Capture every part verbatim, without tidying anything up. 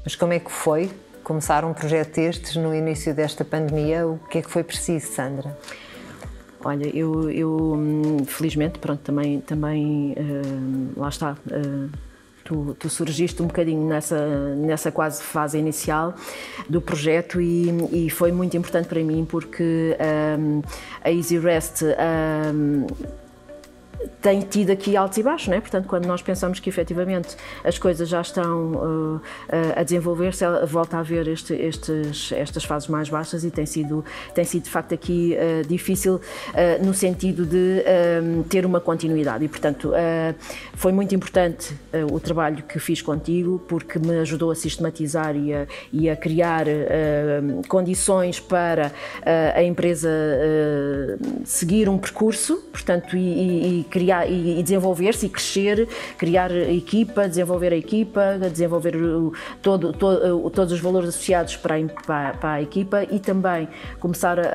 Mas como é que foi começar um projeto destes no início desta pandemia? O que é que foi preciso, Sandra? Olha, eu, eu felizmente, pronto, também, também uh, lá está, uh, tu, tu surgiste um bocadinho nessa, nessa quase fase inicial do projeto e, e foi muito importante para mim porque um, a EasyRest um, tem tido aqui altos e baixos, não é? Portanto, quando nós pensamos que efetivamente as coisas já estão uh, a desenvolver-se, volta a haver este, estes, estas fases mais baixas e tem sido, tem sido de facto aqui uh, difícil uh, no sentido de uh, ter uma continuidade e, portanto, uh, foi muito importante uh, o trabalho que fiz contigo porque me ajudou a sistematizar e a, e a criar uh, condições para uh, a empresa uh, seguir um percurso, portanto, e, e criar e desenvolver-se e crescer, criar equipa, desenvolver a equipa, desenvolver todo, todo, todos os valores associados para a, para, para a equipa e também começar a,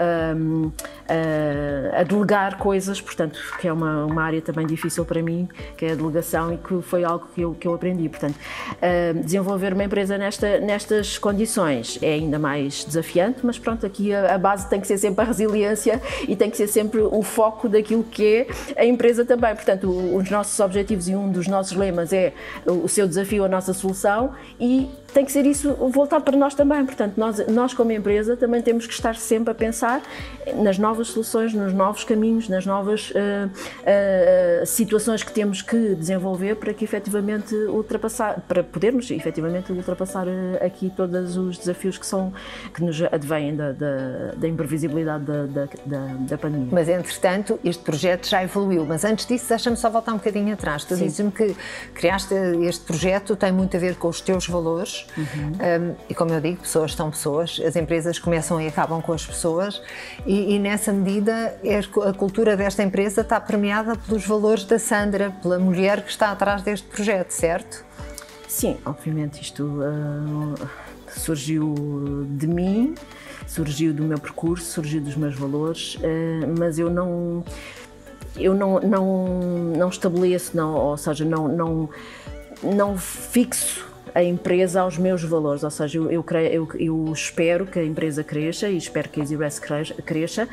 a, a delegar coisas, portanto, que é uma, uma área também difícil para mim, que é a delegação e que foi algo que eu, que eu aprendi. Portanto, desenvolver uma empresa nesta, nestas condições é ainda mais desafiante, mas pronto, aqui a, a base tem que ser sempre a resiliência e tem que ser sempre o foco daquilo que é a empresa também. Portanto, os nossos objetivos e um dos nossos lemas é o seu desafio, a nossa solução e tem que ser isso voltado para nós também. Portanto, nós, nós como empresa também temos que estar sempre a pensar nas novas soluções, nos novos caminhos, nas novas uh, uh, situações que temos que desenvolver para que efetivamente ultrapassar, para podermos efetivamente ultrapassar uh, aqui todos os desafios que são, que nos advêm da, da, da imprevisibilidade da, da, da, da pandemia. Mas entretanto este projeto já evoluiu, mas antes disso deixa-me só voltar um bocadinho atrás. Tu dizes-me que criaste este projeto, tem muito a ver com os teus valores. Uhum. Um, e como eu digo, pessoas são pessoas, as empresas começam e acabam com as pessoas e, e nessa medida a cultura desta empresa está permeada pelos valores da Sandra, pela mulher que está atrás deste projeto, certo? Sim, obviamente isto uh, surgiu de mim, surgiu do meu percurso, surgiu dos meus valores, uh, mas eu não eu não, não, não estabeleço, não, ou seja, não, não, não fixo a empresa aos meus valores, ou seja, eu, eu, eu, eu espero que a empresa cresça e espero que a EasyRest cresça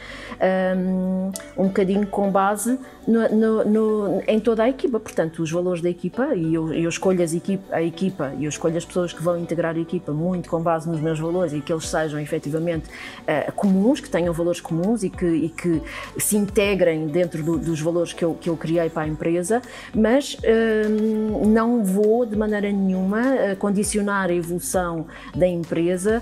um, um bocadinho com base no, no, no, em toda a equipa, portanto, os valores da equipa e eu, eu escolho as equipa, a equipa e eu escolho as pessoas que vão integrar a equipa muito com base nos meus valores e que eles sejam efetivamente uh, comuns, que tenham valores comuns e que, e que se integrem dentro do, dos valores que eu, que eu criei para a empresa, mas uh, não vou de maneira nenhuma condicionar a evolução da empresa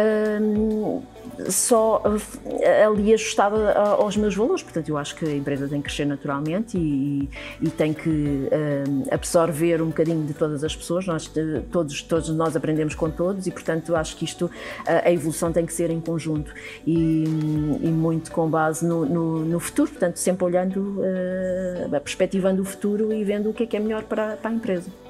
um, só ali ajustada aos meus valores. Portanto, eu acho que a empresa tem que crescer naturalmente e, e tem que um, absorver um bocadinho de todas as pessoas. Nós, todos, todos nós aprendemos com todos e, portanto, eu acho que isto, a evolução tem que ser em conjunto e, e muito com base no, no, no futuro. Portanto, sempre olhando, uh, perspectivando o futuro e vendo o que é que é melhor para, para a empresa.